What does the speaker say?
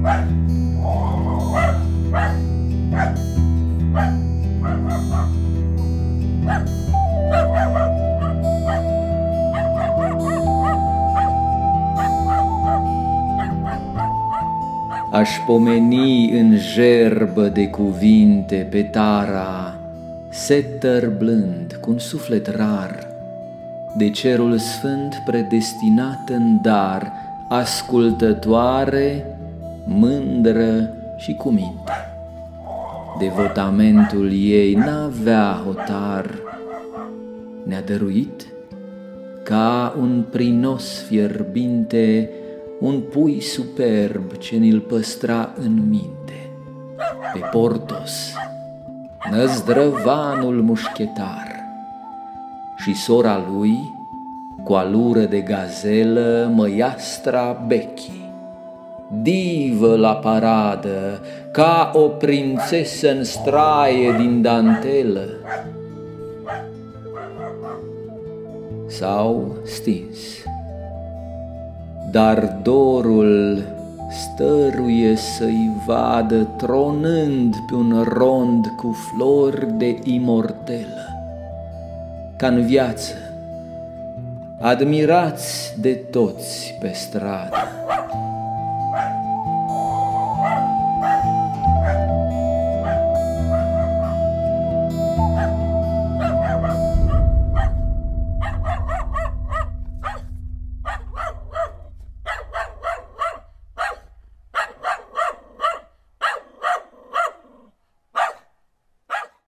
Aș pomeni în jerbă de cuvinte pe Tara, setter blând, cu un suflet rar, de cerul sfânt predestinat în dar, ascultătoare, mândră și cu minte. Devotamentul ei n-avea hotar, ne-a dăruit ca un prinos fierbinte un pui superb ce ni-l păstra în minte. Pe Portos, năzdrăvanul mușchetar, și sora lui, cu alură de gazelă, măiastra Becky, divă la paradă, ca o prințesă în straie din dantelă. S-au stins, dar dorul stăruie să-i vadă tronând pe un rond cu flori de imortelă. Ca-n viață, admirați de toți pe stradă,